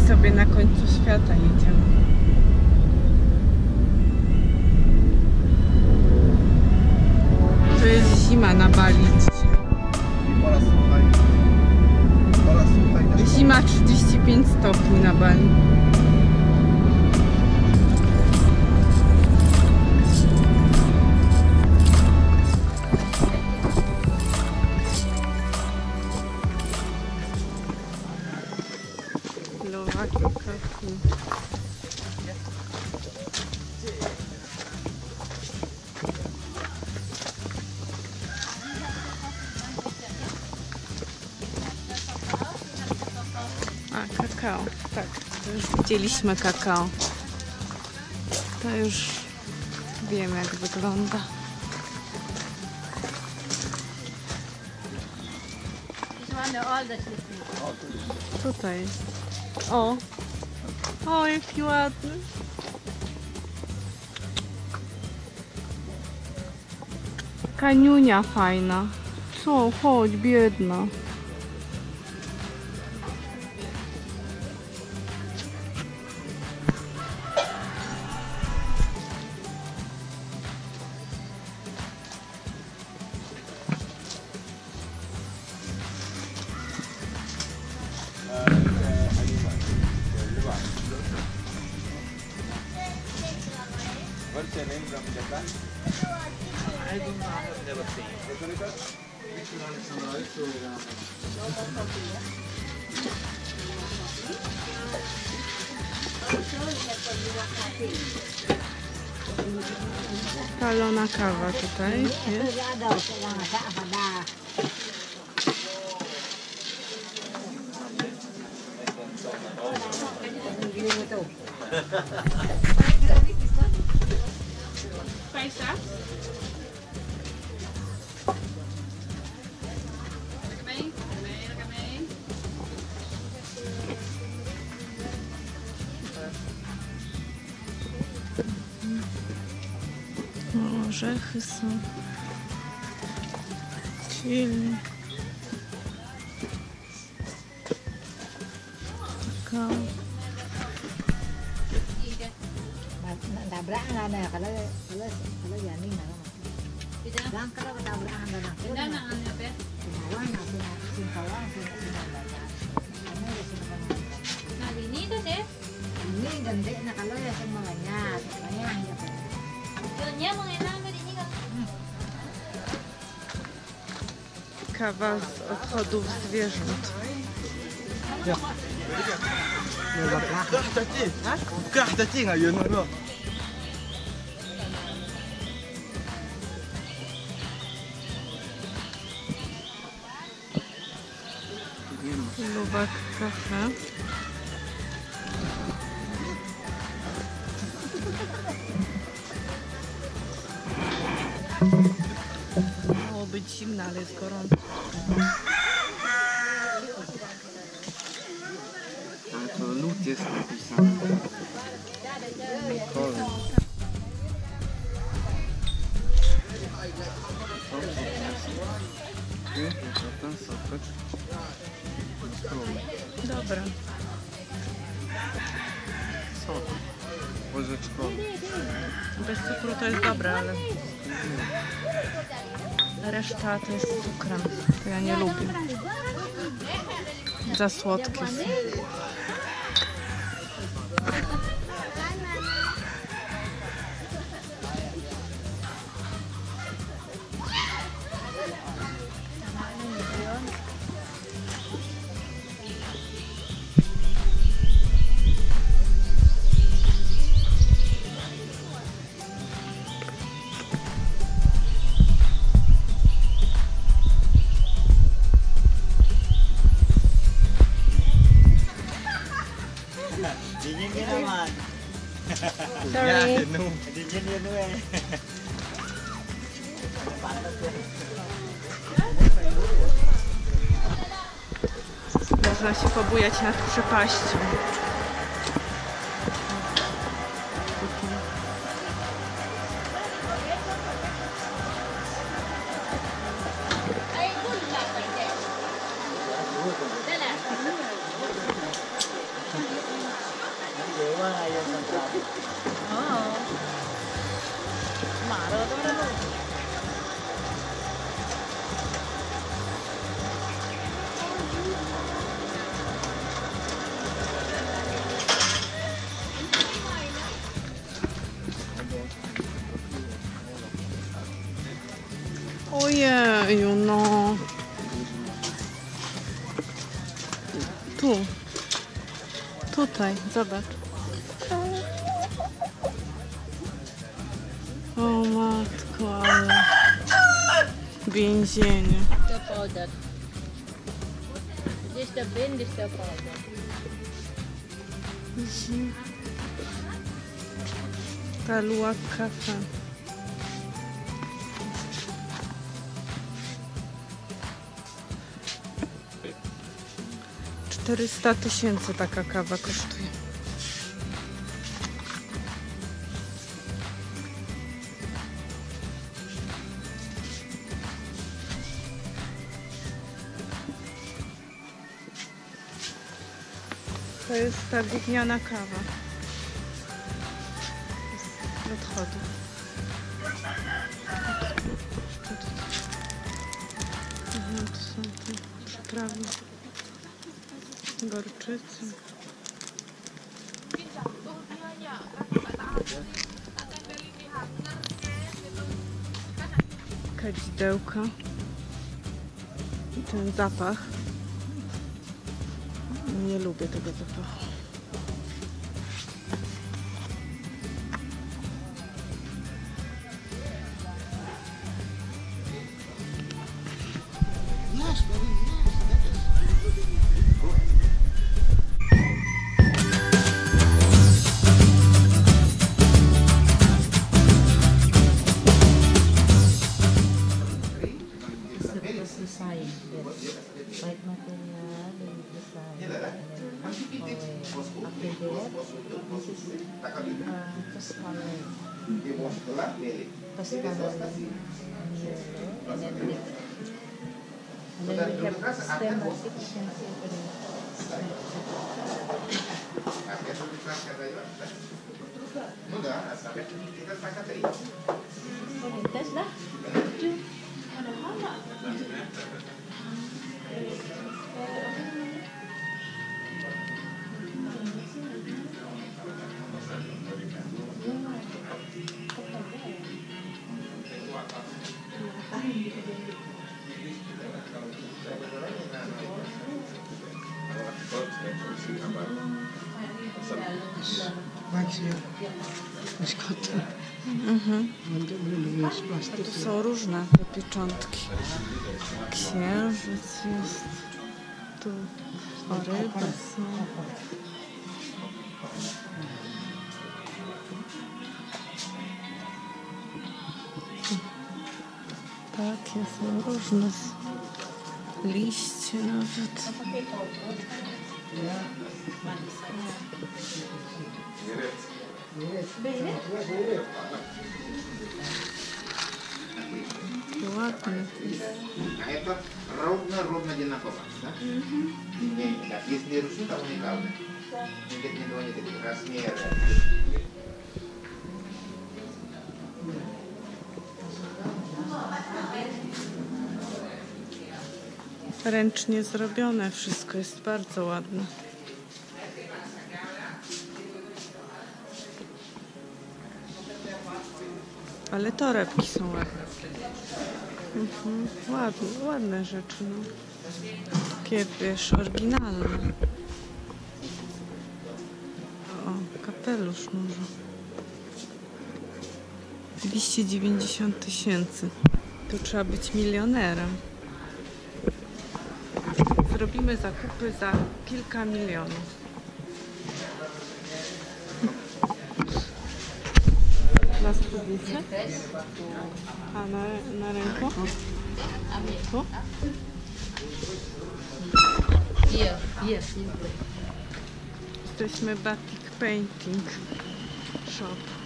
sobie na końcu świata jedziemy. To jest zima na Bali dzisiaj. Zima 35 stopni na Bali. A, kakao. Tak, to już widzieliśmy kakao. To już wiem, jak wygląda. Tutaj jest. O, jaki ładny. Kaniunia fajna. Co, chodź, biedna. What's your name from Japan? I don't know. I've never seen. Palona kawa tutaj jest. Orzechy są. Chili. Kakao. Tabrakan na kalau yani na naman. Lang kalau tabrakan na lang. Tidak nak anda pe? Sinawan na sinawan Nah ini tu deh. Ini ganda na kalau ya sa mga niya. Kaya niya pa. Dunia mengenal ke ini kan? Kawa z odchodów zwierząt. Lubak kafe. Miało być zimno, ale jest gorąco. A to lód jest napisany. Dobra. Sok łyżeczkowy. Bez cukru to jest dobre, ale reszta to jest z cukrem. To ja nie lubię. Za słodkie są. Sorry. Można się pobujać nad przepaścią. ngayon ng traffic. Oo. Maro daw na nun. Ojeju, no. Tu. Tutaj, zobacz. O matko, ale więzienie. The powder. This the bin, this the powder. Talua Cafe. $400,000 taka kawa kosztuje. To jest ta gówniana kawa z odchodów. To są te przyprawy. Gorczycy. Kadzidełka. I ten zapach. Nie lubię tego zapachu. Design. White material, design. And then after that, this is first color. First color yellow. And then we have schematic. You can see the test lah. A tu są różne te pieczątki. Księżyc jest. Tu ryby są. Takie są różne. Liście nawet. Ładny. A это ровно одинаково, да? Так, если ручник, то уникальный. Не такие размеры. Ręcznie zrobione, wszystko jest bardzo ładne. Ale torebki są ładne. Ładne rzeczy, no. Takie, wiesz, oryginalne. O, kapelusz może. 290 000. Tu trzeba być milionerem. Zrobimy zakupy za kilka milionów. Na spódnicę? A na ręku? Tu? Jesteśmy Batik Painting Shop.